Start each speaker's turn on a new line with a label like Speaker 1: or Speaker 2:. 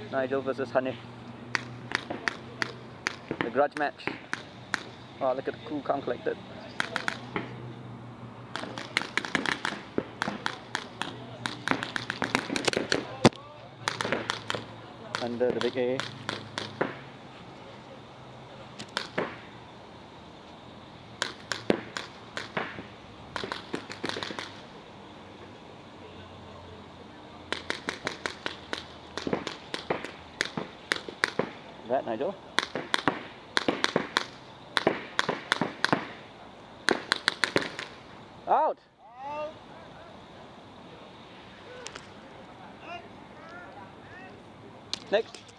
Speaker 1: Nigel versus Hanif. The grudge match. Oh, look at the cool count collected. Under the big A. That, Nigel. Out! Next.